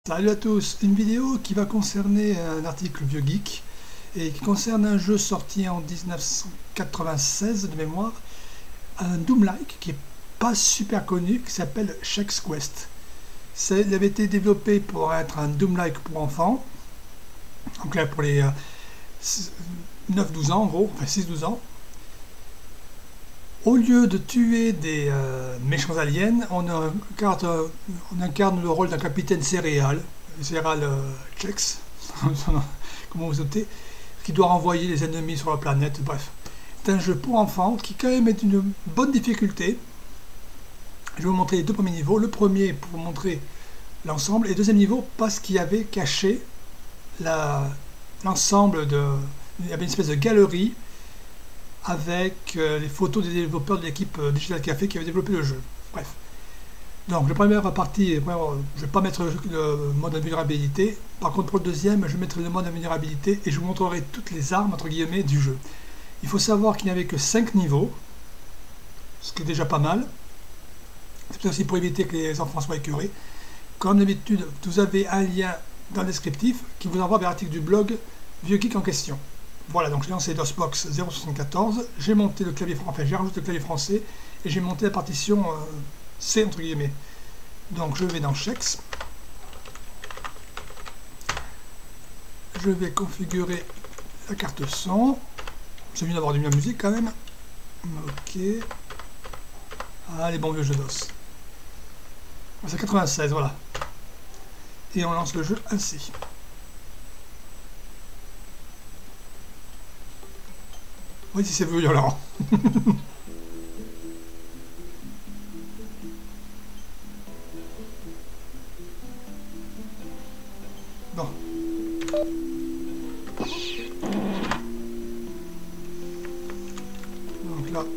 Salut à tous, une vidéo qui va concerner un article Vieux Geek et qui concerne un jeu sorti en 1996 de mémoire, un Doom-like qui est pas super connu, qui s'appelle Chex Quest. Il avait été développé pour être un Doom-like pour enfants, donc là pour les 9-12 ans en gros, enfin 6-12 ans. Au lieu de tuer des méchants aliens, on incarne le rôle d'un capitaine céréal Chex, comment vous notez, qui doit renvoyer les ennemis sur la planète, bref. C'est un jeu pour enfants qui quand même est d'une bonne difficulté. Je vais vous montrer les deux premiers niveaux. Le premier pour vous montrer l'ensemble, et le deuxième niveau parce qu'il y avait caché l'ensemble de... Il y avait une espèce de galerie avec les photos des développeurs de l'équipe Digital Café qui avait développé le jeu. Bref. Donc, la première partie, je ne vais pas mettre le mode invulnérabilité. Par contre, pour le deuxième, je mettrai le mode invulnérabilité et je vous montrerai toutes les armes, entre guillemets, du jeu. Il faut savoir qu'il n'y avait que 5 niveaux, ce qui est déjà pas mal. C'est aussi pour éviter que les enfants soient écœurés. Comme d'habitude, vous avez un lien dans le descriptif qui vous envoie vers l'article du blog Vieux Geek en question. Voilà, donc j'ai lancé DOSBox 0.74, j'ai monté le clavier français, enfin j'ai rajouté le clavier français et j'ai monté la partition C entre guillemets. Donc je vais dans Chex, je vais configurer la carte son, c'est mieux d'avoir de la musique quand même. Ok, ah les bons vieux jeux d'os. C'est 96, voilà. Et on lance le jeu ainsi. Oui, si c'est violent. Bon. Donc là.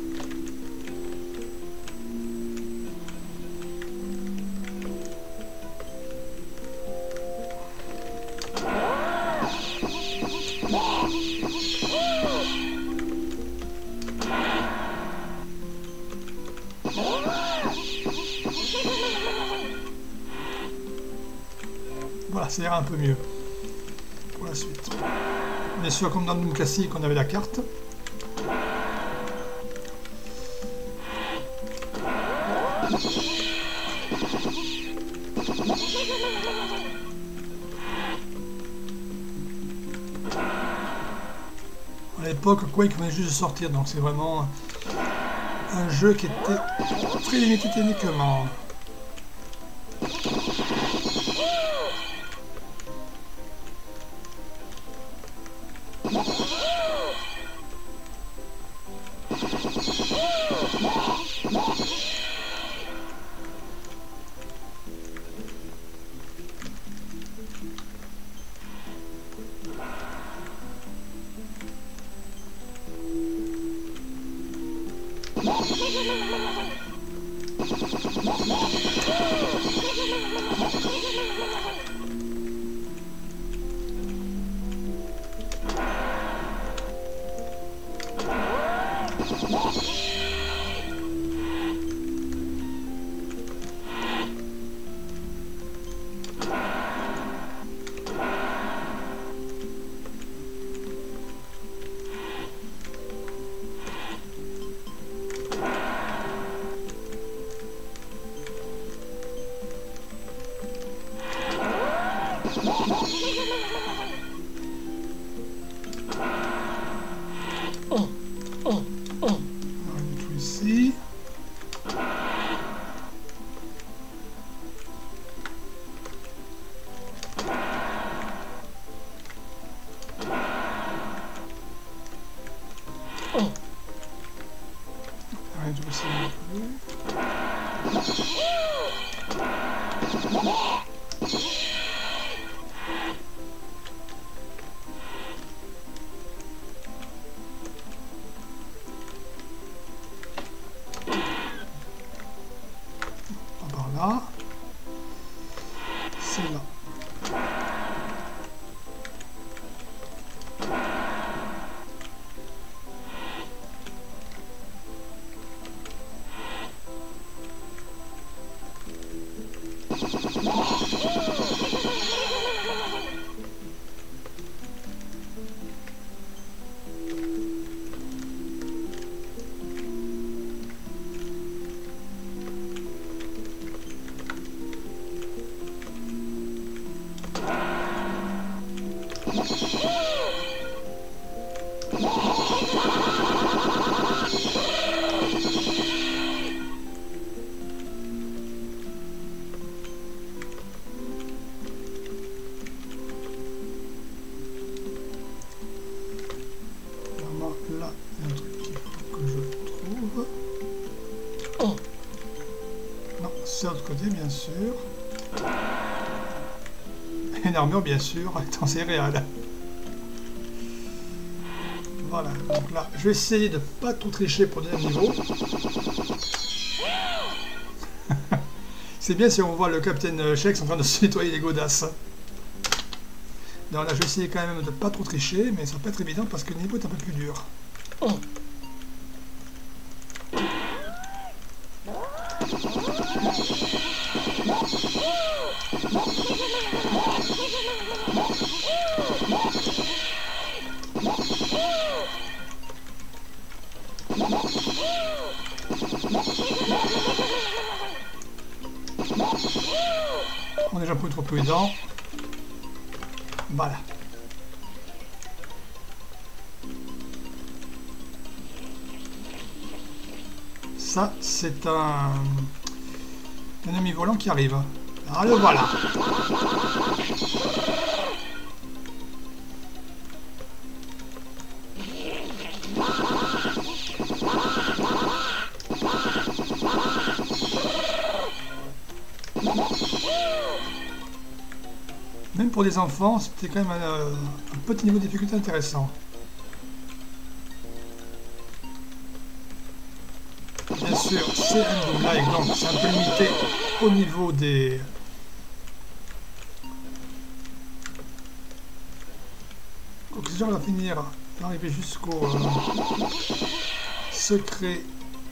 Voilà, ça ira un peu mieux pour la suite. Bien sûr, comme dans Doom classique, on avait la carte. À l'époque, Quake venait juste de sortir, donc c'est vraiment un jeu qui était très limité techniquement. Ici. Par là. C'est là. l'autre côté, bien sûr. Une armure, bien sûr, en céréales. Voilà, donc là, je vais essayer de pas trop tricher pour le deuxième niveau. C'est bien si on voit le Capitaine Shex en train de se nettoyer les godasses. Donc là, je vais essayer quand même de pas trop tricher, mais ça va pas être évident parce que le niveau est un peu plus dur. On est déjà plus trop prudent. Voilà. Ça, c'est un ennemi volant qui arrive. Ah, le voilà. Même pour des enfants, c'était quand même un petit niveau de difficulté intéressant. Bien sûr, c'est un double like, donc c'est un peu limité au niveau des... Donc si on va finir d'arriver jusqu'au secret.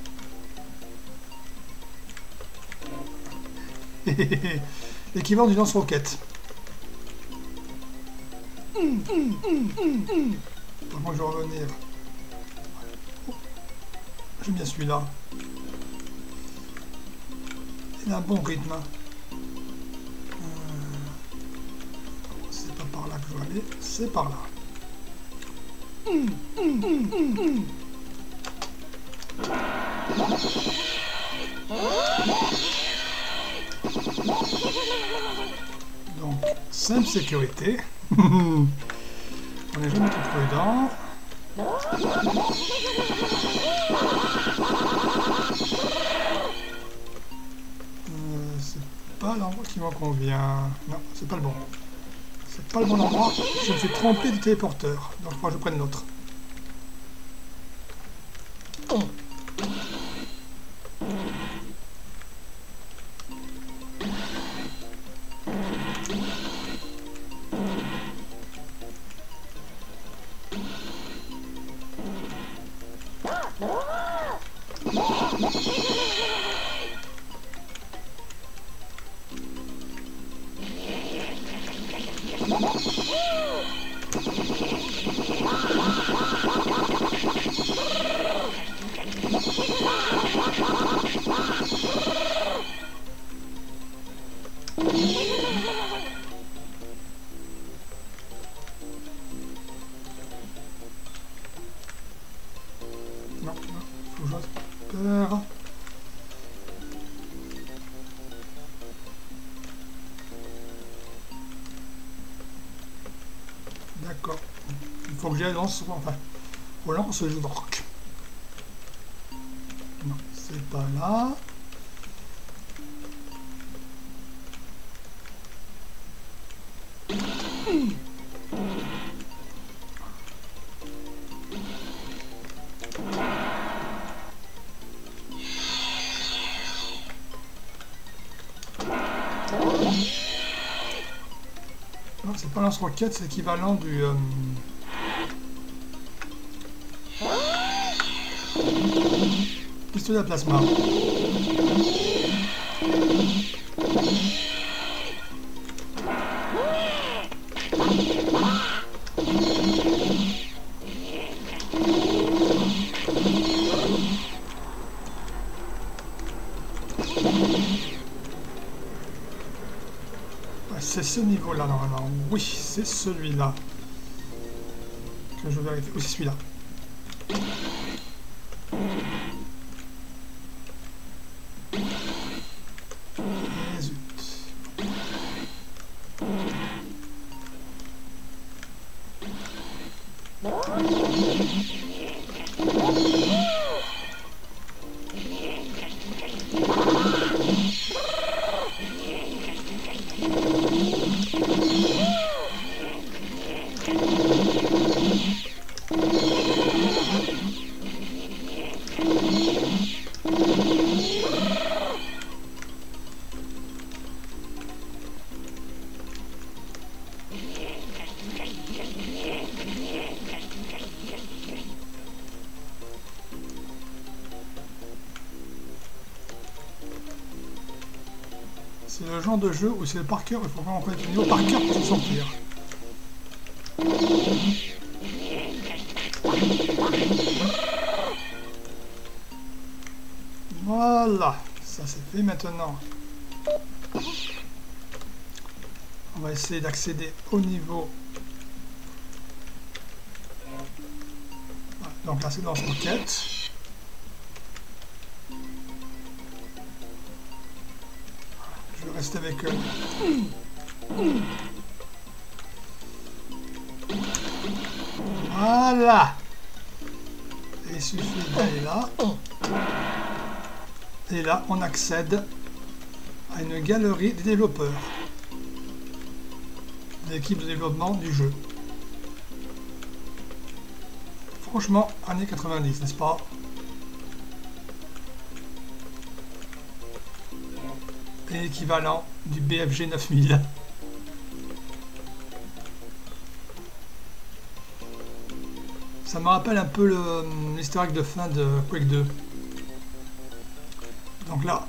L'équivalent du lance-roquette. Moi je vais revenir. Oh, j'aime bien celui-là. Il a un bon rythme. C'est pas par là que je dois aller, c'est par là. Donc, simple sécurité. On est jamais trop prudent. C'est pas l'endroit qui me convient. Non, c'est pas le bon. C'est pas le bon endroit. Je me suis trompé de téléporteur. Donc, il faut que je prenne l'autre. Non, faut que je peur. D'accord. Il faut que j'aille lance, enfin, au lance-roquette. Non, c'est pas là. Non, c'est pas lance-roquette, c'est l'équivalent du... pistolet à plasma. C'est ce niveau-là, normalement. Oui, c'est celui-là. Que je vérifie. Oui, c'est celui-là. Et zut. C'est le genre de jeu où c'est le par cœur, il faut vraiment connaître le niveau par cœur pour s'en sortir. Voilà, ça c'est fait maintenant. On va essayer d'accéder au niveau. Voilà, donc là c'est dans ce roquette. Je vais rester avec eux. Voilà. Et il suffit d'aller là. Et là, on accède à une galerie des développeurs. De l'équipe de développement du jeu. Franchement, années 90, n'est-ce pas? Et l'équivalent du BFG 9000. Ça me rappelle un peu l'easter egg de fin de Quake 2. Donc là,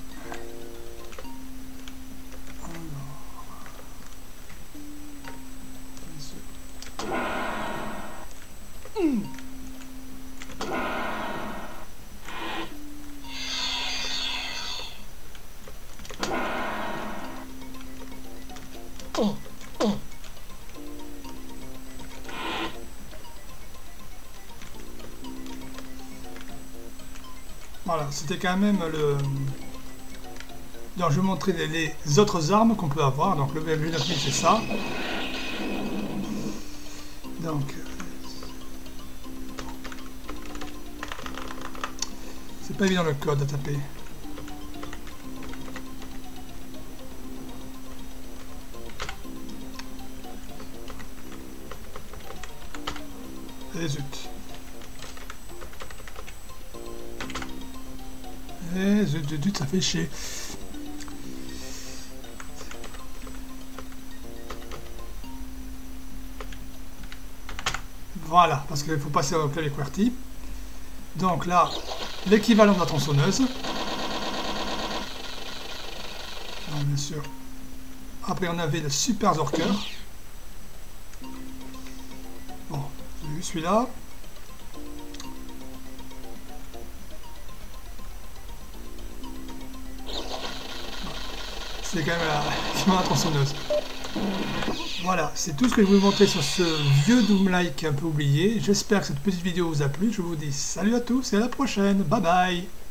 voilà, c'était quand même le... Donc je vais montrer les autres armes qu'on peut avoir. Donc le BFG 9000 c'est ça. Donc c'est pas évident le code à taper. Et zut. Et zut, ça fait chier. Voilà, parce qu'il faut passer au clavier QWERTY. Donc là, l'équivalent de la tronçonneuse. Donc, bien sûr. Après, on avait le Super Zorker. Bon, j'ai vu celui-là. C'est quand même la tronçonneuse. Voilà, c'est tout ce que je voulais vous montrer sur ce vieux Doom-like un peu oublié. J'espère que cette petite vidéo vous a plu. Je vous dis salut à tous et à la prochaine. Bye bye.